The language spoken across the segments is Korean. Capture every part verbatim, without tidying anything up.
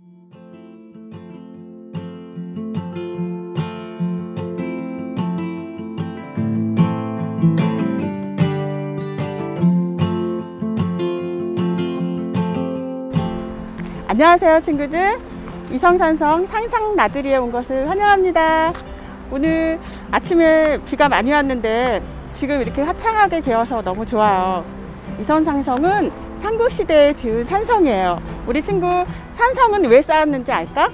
안녕하세요 친구들, 이성산성 상상나들이에 온 것을 환영합니다. 오늘 아침에 비가 많이 왔는데 지금 이렇게 화창하게 개어서 너무 좋아요. 이성산성은 삼국시대에 지은 산성이에요. 우리 친구 산성은 왜 쌓았는지 알까?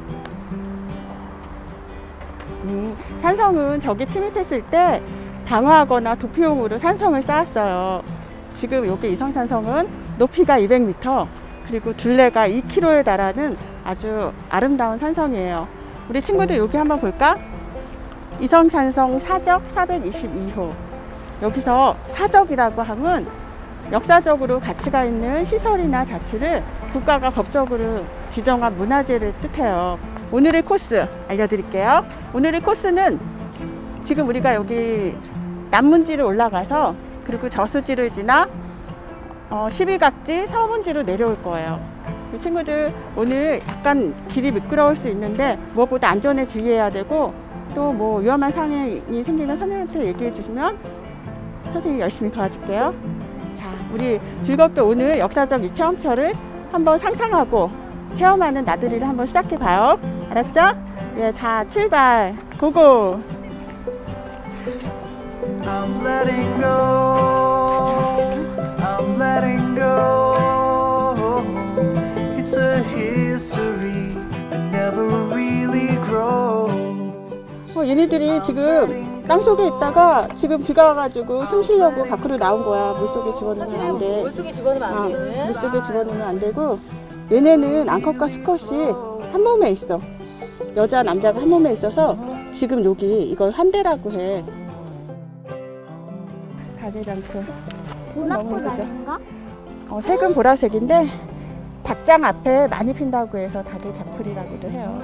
음, 산성은 적이 침입했을 때 방어하거나 도피용으로 산성을 쌓았어요. 지금 여기 이성산성은 높이가 이백 미터, 그리고 둘레가 이 킬로미터에 달하는 아주 아름다운 산성이에요. 우리 친구들 여기 한번 볼까? 이성산성 사적 사백이십이 호. 여기서 사적이라고 하면 역사적으로 가치가 있는 시설이나 자치를 국가가 법적으로 지정한 문화재를 뜻해요. 오늘의 코스 알려드릴게요. 오늘의 코스는 지금 우리가 여기 남문지를 올라가서 그리고 저수지를 지나 어, 십이각지 서문지로 내려올 거예요. 이 친구들 오늘 약간 길이 미끄러울 수 있는데 무엇보다 안전에 주의해야 되고, 또 뭐 위험한 상황이 생기면 선생님한테 얘기해 주시면 선생님이 열심히 도와줄게요. 자, 우리 즐겁게 오늘 역사적 이 체험처를 한번 상상하고 체험하는 나들이를 한번 시작해 봐요. 알았죠? 예, 자, 출발! 고고! I'm letting go. I'm letting go. It's a history that never really grows. 어, 얘네들이 지금 땅속에 있다가 지금 비가 와가지고 숨 쉬려고 밖으로 나온 거야. 물속에 집어넣으면 안 돼. 물속에 집어넣으면 안 돼. 어, 물속에 집어넣으면 안 되고, 얘네는 암컷과 수컷이 한 몸에 있어. 여자 남자가 한 몸에 있어서 지금 여기 이걸 환대라고 해. 가게장소. 보라꽃 아닌가? 어, 색은 보라색인데 닭장 앞에 많이 핀다고 해서 닭의 장풀이라고도 해요.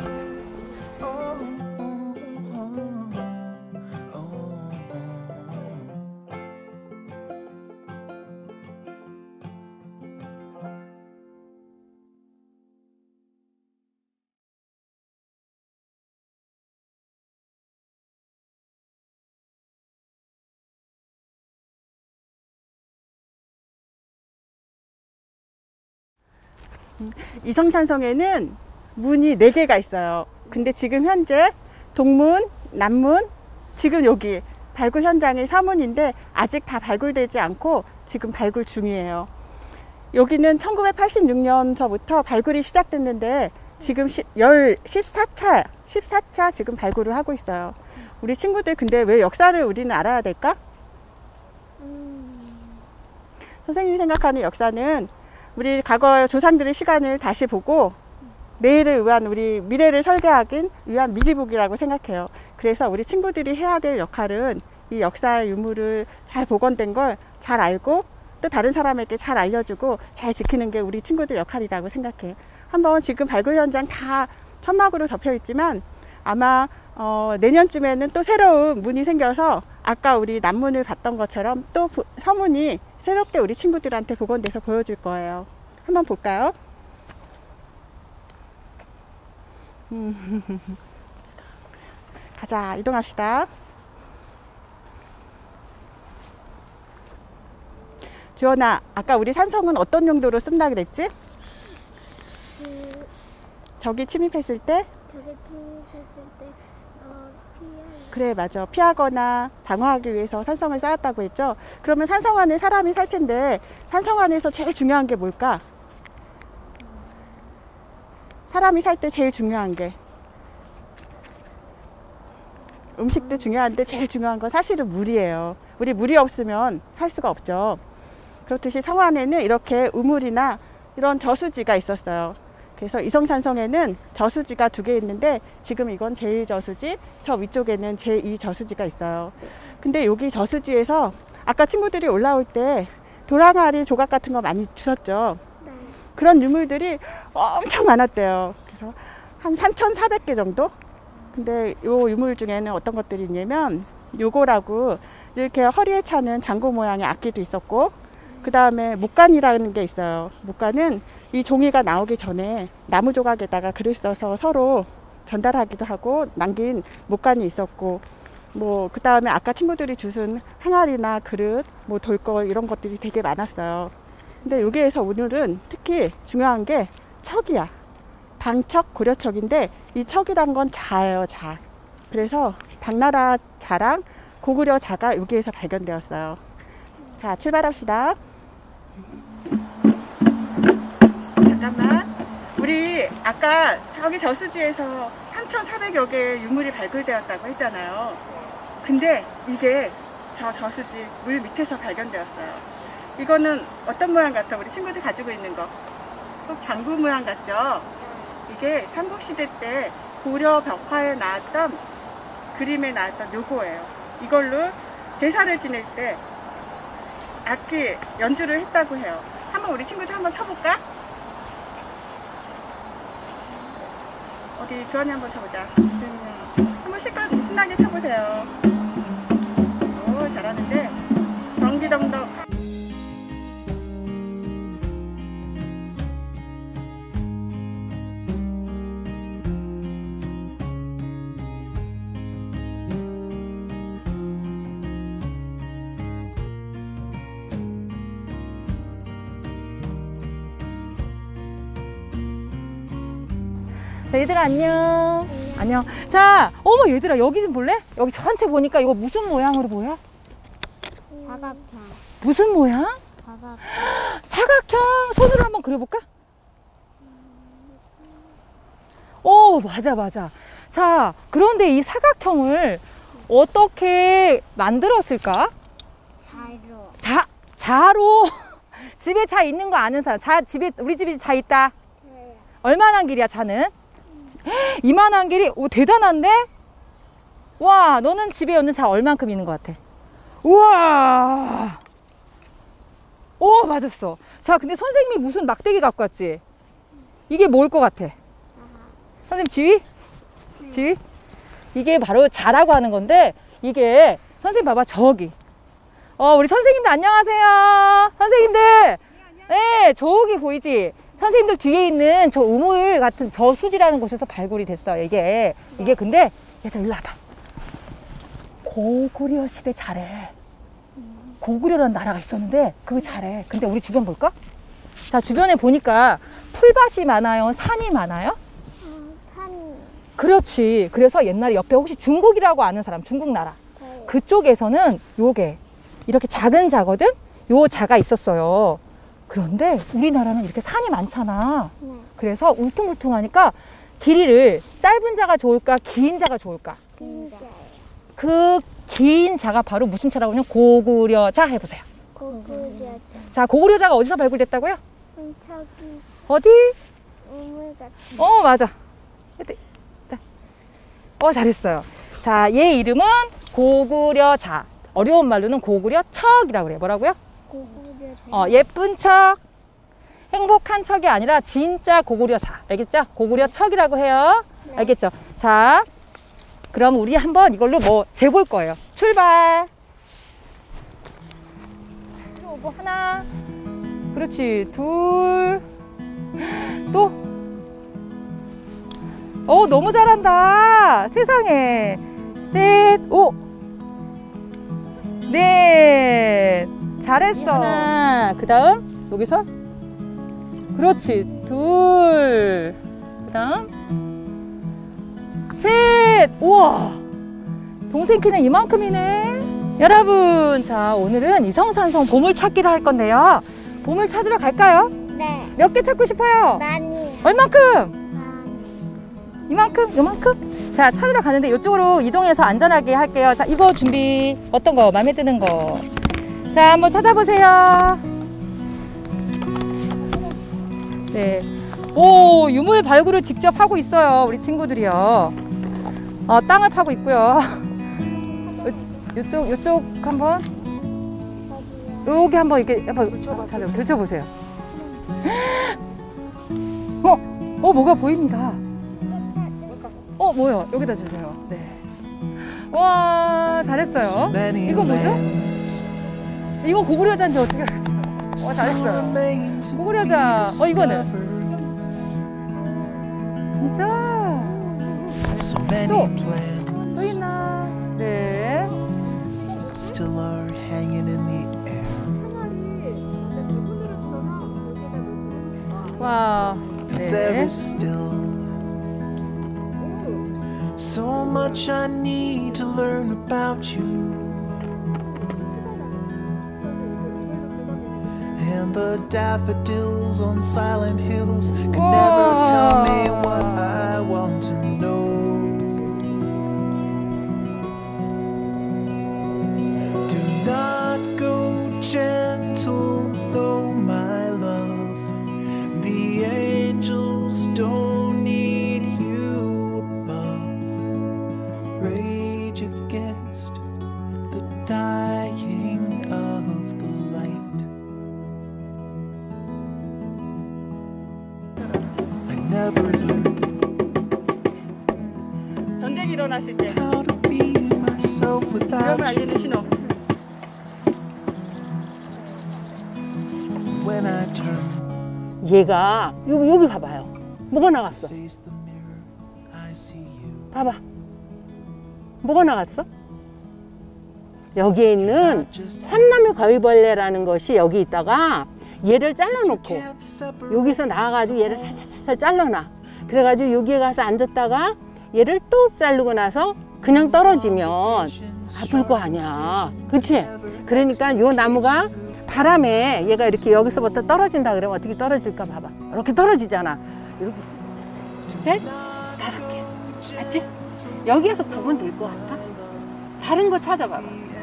이성산성에는 문이 네 개가 있어요. 근데 지금 현재 동문, 남문, 지금 여기 발굴 현장이 서문인데 아직 다 발굴되지 않고 지금 발굴 중이에요. 여기는 천구백팔십육 년서부터 발굴이 시작됐는데 지금 십사 차, 십사 차 지금 발굴을 하고 있어요. 우리 친구들 근데 왜 역사를 우리는 알아야 될까? 음... 선생님이 생각하는 역사는 우리 과거 조상들의 시간을 다시 보고 내일을 위한, 우리 미래를 설계하기 위한 미리보기라고 생각해요. 그래서 우리 친구들이 해야 될 역할은 이 역사의 유물을 잘 복원된 걸 잘 알고 또 다른 사람에게 잘 알려주고 잘 지키는 게 우리 친구들 역할이라고 생각해요. 한번 지금 발굴 현장 다 천막으로 덮여 있지만 아마 어, 내년쯤에는 또 새로운 문이 생겨서 아까 우리 남문을 봤던 것처럼 또 서문이 새롭게 우리 친구들한테 복원돼서 보여줄 거예요. 한번 볼까요? 음. 가자, 이동합시다. 주원아, 아까 우리 산성은 어떤 용도로 쓴다 그랬지? 그... 적이 침입했을 때? 적이 침입했을 때 어, 피하기. 그래, 맞아. 피하거나 방어하기 위해서 산성을 쌓았다고 했죠. 그러면 산성 안에 사람이 살 텐데 산성 안에서 제일 중요한 게 뭘까? 사람이 살 때 제일 중요한 게 음식도 중요한데 제일 중요한 건 사실은 물이에요. 우리 물이 없으면 살 수가 없죠. 그렇듯이 성 안에는 이렇게 우물이나 이런 저수지가 있었어요. 그래서 이성산성에는 저수지가 두 개 있는데 지금 이건 제일 저수지, 저 위쪽에는 제이 저수지가 있어요. 근데 여기 저수지에서 아까 친구들이 올라올 때 도랑아리 조각 같은 거 많이 주웠죠. 네. 그런 유물들이 엄청 많았대요. 그래서 한 삼천사백 개 정도? 근데 요 유물 중에는 어떤 것들이 있냐면 요거라고 이렇게 허리에 차는 장구 모양의 악기도 있었고, 그 다음에 목간이라는 게 있어요. 목간은 이 종이가 나오기 전에 나무 조각에다가 글을 써서 서로 전달하기도 하고 남긴 목간이 있었고, 뭐 그 다음에 아까 친구들이 주신 항아리나 그릇, 뭐 돌거 이런 것들이 되게 많았어요. 근데 여기에서 오늘은 특히 중요한 게 척이야. 당척, 고려척인데 이 척이란 건 자예요, 자. 그래서 당나라 자랑 고구려 자가 여기에서 발견되었어요. 자, 출발합시다. 잠깐만. 우리 아까 저기 저수지에서 삼천사백여 개의 유물이 발굴되었다고 했잖아요. 근데 이게 저 저수지 물 밑에서 발견되었어요. 이거는 어떤 모양 같아? 우리 친구들 가지고 있는 거. 꼭 장구 모양 같죠? 이게 삼국시대 때 고려 벽화에 나왔던, 그림에 나왔던 요거예요. 이걸로 제사를 지낼 때 악기 연주를 했다고 해요. 한번 우리 친구들 한번 쳐볼까? 어디 주환이 한번 쳐보자. 한번 실컷 신나게 쳐보세요. 오, 잘하는데 덩기덩덕. 자, 얘들아 안녕. 안녕. 자, 어머 얘들아 여기 좀 볼래? 여기 전체 보니까 이거 무슨 모양으로 보여? 사각형. 무슨 모양? 사각형. 사각형. 손으로 한번 그려볼까? 오, 맞아 맞아. 자, 그런데 이 사각형을 어떻게 만들었을까? 자로. 자, 자로. 집에 자 있는 거 아는 사람. 자, 집에 우리 집에 자 있다. 네. 얼마나 길이야 자는? 이만한 길이? 오, 대단한데? 와, 너는 집에 있는 자 얼만큼 있는 것 같아? 우와! 오, 맞았어. 자, 근데 선생님이 무슨 막대기 갖고 왔지? 이게 뭘 것 같아? 선생님 지휘? 지휘? 이게 바로 자라고 하는 건데, 이게 선생님 봐봐, 저기. 어, 우리 선생님들 안녕하세요. 선생님들. 네, 저기 보이지? 선생님들 뒤에 있는 저 우물 같은 저 수지라는 곳에서 발굴이 됐어요. 이게 이게 근데 얘들 일로 와봐. 고구려 시대 자래. 고구려라는 나라가 있었는데 그 자래. 근데 우리 주변 볼까? 자, 주변에 보니까 풀밭이 많아요, 산이 많아요? 어, 산. 그렇지. 그래서 옛날에 옆에 혹시 중국이라고 아는 사람, 중국 나라 네. 그쪽에서는 요게 이렇게 작은 자거든. 요 자가 있었어요. 그런데 우리나라는 이렇게 산이 많잖아. 네. 그래서 울퉁불퉁하니까 길이를 짧은 자가 좋을까, 긴 자가 좋을까? 진짜요. 그 긴 자가 바로 무슨 차라고 하냐면 고구려자 해보세요. 고구려자. 자, 고구려자가 어디서 발굴됐다고요? 음, 저기 어디? 우물 같은. 어, 맞아. 어, 잘했어요. 자, 얘 이름은 고구려자. 어려운 말로는 고구려척이라고 그래. 뭐라고요? 고구려자. 어, 예쁜 척, 행복한 척이 아니라 진짜 고구려사. 알겠죠? 고구려척이라고 해요. 네. 알겠죠? 자, 그럼 우리 한번 이걸로 뭐 재볼 거예요. 출발. 그리고 하나, 그렇지, 둘, 또. 어, 너무 잘한다. 세상에. 셋, 오, 넷. 잘했어. 하나, 그 다음 여기서 그렇지, 둘, 그 다음 셋. 우와, 동생 키는 이만큼이네. 여러분, 자, 오늘은 이성산성 보물찾기를 할 건데요. 보물 찾으러 갈까요? 네. 몇 개 찾고 싶어요? 많이. 얼만큼? 많이. 이만큼? 요만큼? 자, 찾으러 가는데 이쪽으로 이동해서 안전하게 할게요. 자, 이거 준비. 어떤 거? 마음에 드는 거. 자, 한번 찾아보세요. 네. 오, 유물 발굴을 직접 하고 있어요. 우리 친구들이요. 어, 땅을 파고 있고요. 이쪽, 이쪽 한번. 여기 한번 이렇게 한번 찾아, 들춰보세요. 어, 어, 뭐가 보입니다. 어, 뭐요? 여기다 주세요. 네. 와, 잘했어요. 이거 뭐죠? 이거 고구려자인지 어떻게 알았어요? 어, 잘했어요. 모그려자. 어, 이거는. 진짜. 또. 또 있나? 네. Still are hanging in the air. 와. There 네. is still so much I need to learn about you. And the daffodils on silent hills can never tell me what I want to know. Do not go gentle, no, my love. The angels don't need you above. Rage against the dying of the light. I never learned 전쟁이 일어났을 때 how to be myself without 위험을 알리는 you. 신호. When I turn, 얘가 여기 여기 봐봐요. 뭐가 나갔어? face the mirror, I see you. 봐봐. 뭐가 나갔어? 여기에 있는 Not just 참나무 거위벌레라는 것이 여기 있다가 얘를 you 잘라놓고 can't separate. 여기서 나와가지고 얘를 살살살 잘라놔. 그래가지고 여기에 가서 앉았다가 얘를 뚝 자르고 나서 그냥 떨어지면 아플 거 아니야. 그치? 그러니까 요 나무가 바람에 얘가 이렇게 여기서부터 떨어진다 그러면 어떻게 떨어질까 봐봐. 이렇게 떨어지잖아. 이렇게 셋, 다섯 개. 맞지? 여기에서 구분 될 것 같아? 다른 거 찾아봐봐.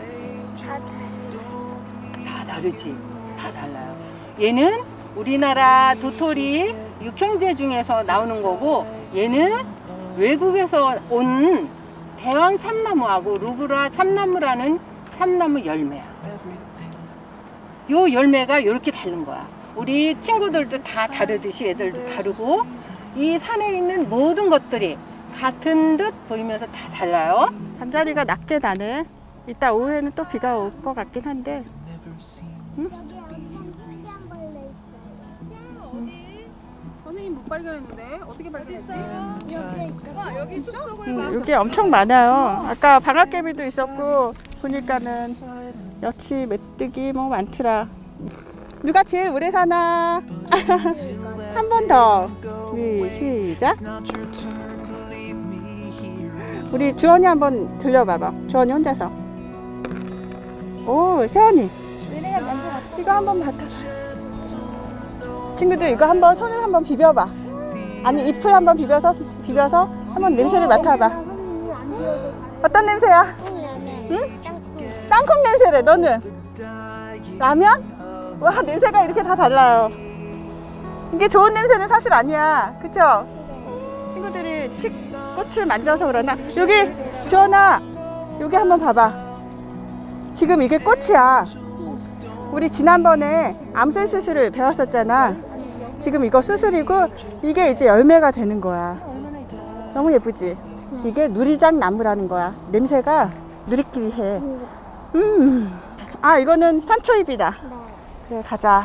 다 다르지. 다 달라요. 얘는 우리나라 도토리 육형제 중에서 나오는 거고, 얘는 외국에서 온 대왕 참나무하고 루브라 참나무라는 참나무 열매야. 요 열매가 이렇게 다른 거야. 우리 친구들도 다 다르듯이 얘들도 다르고, 이 산에 있는 모든 것들이 같은 듯 보이면서 다 달라요. 잠자리가 낮게 나네. 이따 오후에는 또 비가 올 것 같긴 한데. Never seems 응? to be a reason. 선생님 못 발견했는데 어떻게 발견했지? And time 와 여기 숲속을 음, 여기 엄청 많아요. 아까 방앗개비도 있었고 보니까는 여치, 메뚜기 뭐 많더라. 누가 제일 오래 사나? 한 번 더. 우리 시작. it's not your turn to leave me here. 우리 주원이 한번 들려봐봐. 주원이 혼자서. 오, 세연이. 이거 한번 맡아. 친구들 이거 한번 손을 한번 비벼봐. 아니 잎을 한번 비벼서 비벼서 한번 냄새를 맡아봐. 어떤 냄새야? 응? 땅콩 냄새래. 너는? 라면? 와, 냄새가 이렇게 다 달라요. 이게 좋은 냄새는 사실 아니야. 그쵸? 친구들이 치, 꽃을 만져서 그러나. 여기 주원아, 여기 한번 봐봐. 지금 이게 꽃이야. 우리 지난번에 암술 수술을 배웠었잖아. 지금 이거 수술이고 이게 이제 열매가 되는 거야. 너무 예쁘지? 이게 누리장 나무라는 거야. 냄새가 누리끼리 해. 음. 아, 이거는 산초잎이다. 그래, 가자.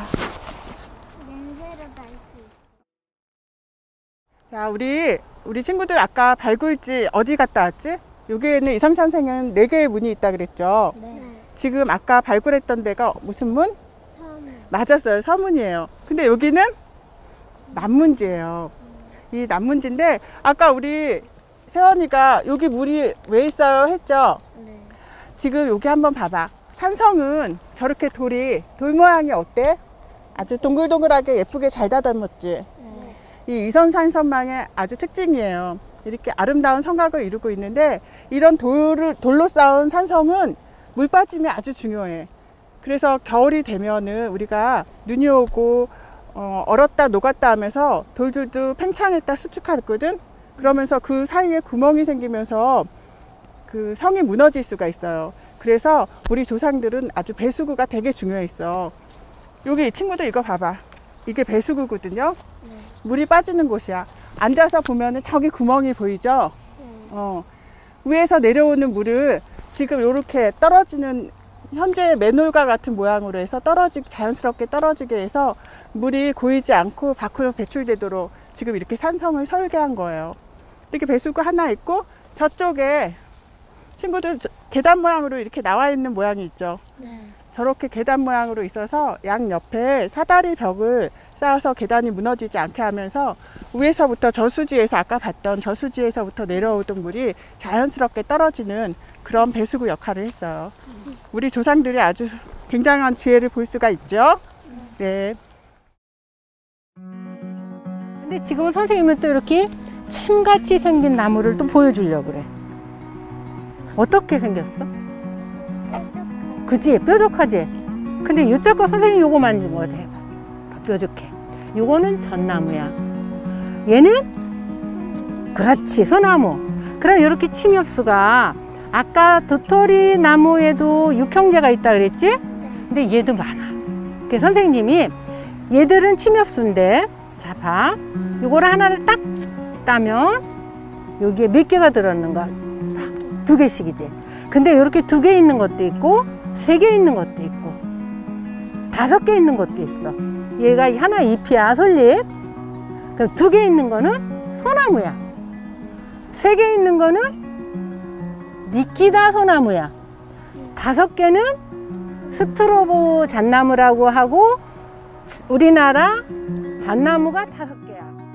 자, 우리 우리 친구들 아까 발굴지 어디 갔다 왔지? 여기에는 이성 선생은 네 개의 문이 있다 그랬죠. 지금 아까 발굴했던 데가 무슨 문? 맞았어요. 서문이에요. 근데 여기는 남문지예요. 이 남문지인데 아까 우리 세연이가 여기 물이 왜 있어요 했죠? 지금 여기 한번 봐봐. 산성은 저렇게 돌이 돌 모양이 어때? 아주 동글동글하게 예쁘게 잘 다듬었지. 이 이선산성망의 아주 특징이에요. 이렇게 아름다운 성곽을 이루고 있는데 이런 돌을, 돌로 쌓은 산성은 물 빠짐이 아주 중요해. 그래서 겨울이 되면은 우리가 눈이 오고 어, 얼었다 녹았다 하면서 돌들도 팽창했다 수축하거든. 그러면서 그 사이에 구멍이 생기면서 그 성이 무너질 수가 있어요. 그래서 우리 조상들은 아주 배수구가 되게 중요했어. 여기 이 친구들 이거 봐봐. 이게 배수구거든요. 물이 빠지는 곳이야. 앉아서 보면은 저기 구멍이 보이죠? 어, 위에서 내려오는 물을 지금 이렇게 떨어지는 현재 맨홀과 같은 모양으로 해서 떨어지, 자연스럽게 떨어지게 해서 물이 고이지 않고 밖으로 배출되도록 지금 이렇게 산성을 설계한 거예요. 이렇게 배수구 하나 있고 저쪽에 친구들 계단 모양으로 이렇게 나와 있는 모양이 있죠. 네. 저렇게 계단 모양으로 있어서 양 옆에 사다리 벽을 쌓아서 계단이 무너지지 않게 하면서 위에서부터 저수지에서 아까 봤던 저수지에서부터 내려오던 물이 자연스럽게 떨어지는 그런 배수구 역할을 했어요. 우리 조상들이 아주 굉장한 지혜를 볼 수가 있죠. 네. 근데 지금은 선생님은 또 이렇게 침같이 생긴 나무를 또 보여주려고 그래. 어떻게 생겼어? 그치? 뾰족하지? 근데 이쪽 거 선생님 요거 만진 거 같아. 더 뾰족해. 요거는 전나무야. 얘는? 그렇지, 소나무. 그럼 이렇게 침엽수가 아까 도토리 나무에도 육형제가 있다 그랬지? 근데 얘도 많아. 그래서 선생님이 얘들은 침엽수인데, 자 봐. 요거를 하나를 딱 따면 여기에 몇 개가 들었는가? 두 개씩이지. 근데 이렇게 두 개 있는 것도 있고 세 개 있는 것도 있고 다섯 개 있는 것도 있어. 얘가 하나 잎이야, 솔잎. 그럼 두 개 있는 거는 소나무야. 세 개 있는 거는 니키다 소나무야. 다섯 개는 스트로보 잣나무라고 하고 우리나라 잣나무가 다섯 개야.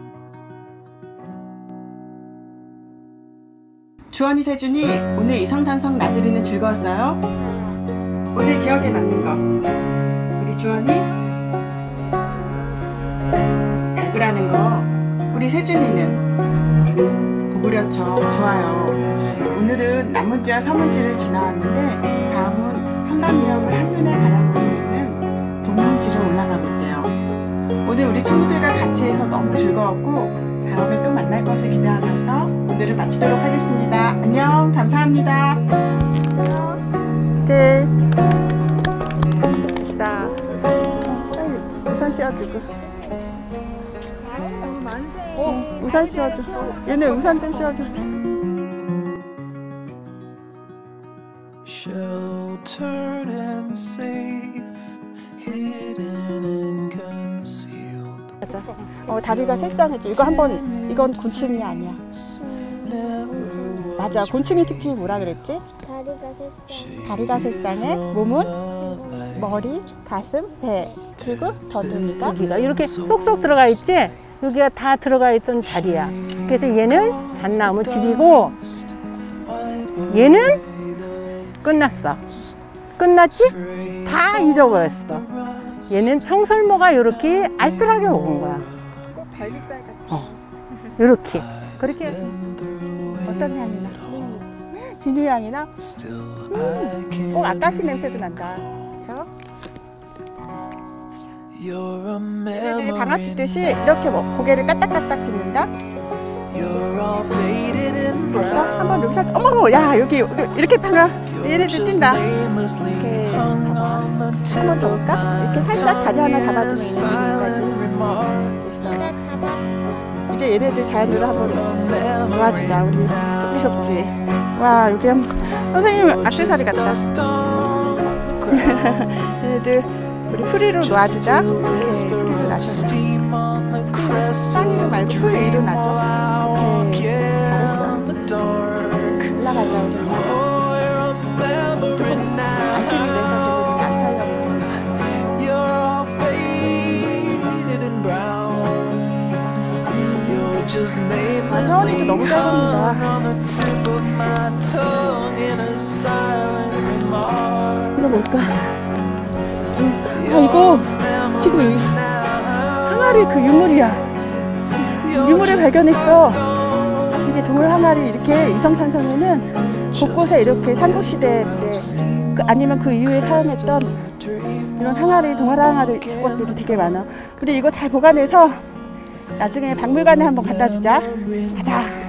주원이, 세준이 오늘 이성산성 나들이는 즐거웠어요? 오늘 기억에 남는 거 우리 주원이 발굴하는 거, 우리 세준이는 구부려쳐. 좋아요. 오늘은 남문지와 서문지를 지나왔는데 다음은 한강유역을 한눈에 바라볼 수 있는 동문지로 올라가 볼게요. 오늘 우리 친구들과 같이 해서 너무 즐거웠고 다음에 또 만날 것을 기대하면서 오늘은 마치도록 하겠습니다. 안녕, 감사합니다. 네. 갑시다. 빨리 우산 씌워주고. 어, 우산 씌워줘. 얘네 우산 좀 씌워줘. Sheltered and safe, hidden and concealed. 맞아. 어, 다리가 새쌍해지. 이거 한번, 이건 곤충이 아니야. 맞아. 곤충의 특징이 뭐라 그랬지? 다리가 셋. 다리가 새쌍해, 몸은 머리, 가슴, 배, 그리고 더듬이가 여기가 이렇게 쏙쏙 들어가 있지? 여기가 다 들어가 있던 자리야. 그래서 얘는 잣나무 집이고 얘는 끝났어. 끝났지? 다 잊어버렸어. 얘는 청설모가 이렇게 알뜰하게 먹은 거야. 어, 이렇게. 그렇게 어떤 향이 나? 비누 향이 나? 음, 꼭 아까시 냄새도 난다. 그쵸? 얘네들이 방아치듯이 이렇게 뭐 고개를 까딱까딱 딛는다? 봤어? 한번 여기 살짝, 어머, 야, 여기, 여기 이렇게 방아. 얘네들 뛴다. 이렇게 봐봐. 한번 더 올까? 이렇게 살짝 다리 하나 잡아주면 얘네들까지 있어. 이제 얘네들 자연으로 한번 놓아주자. 우리 흥미롭지? 와, 여기 한번 선생님 액세서리 같다. 얘네들 우리 풀 위로 놔주자. 이렇게 풀 위로 놔줘. 땅 위로 말고 풀 위로 놔줘. 오케이, 잘했어. 올라가자 우리. 조금 안심이 돼서 제목이 안 타려고. 아, 서원이도 너무 잘 걷는다. 이거 뭘까? 아, 이거 지금 이 항아리 그 유물이야. 유물을 발견했어. 이게 동물 항아리. 이렇게 이성산성에는 곳곳에 이렇게 삼국시대 때 그 아니면 그 이후에 사용했던 이런 항아리, 동물 항아리 주권들이 되게 많아. 그리고 이거 잘 보관해서 나중에 박물관에 한번 갖다 주자. 가자.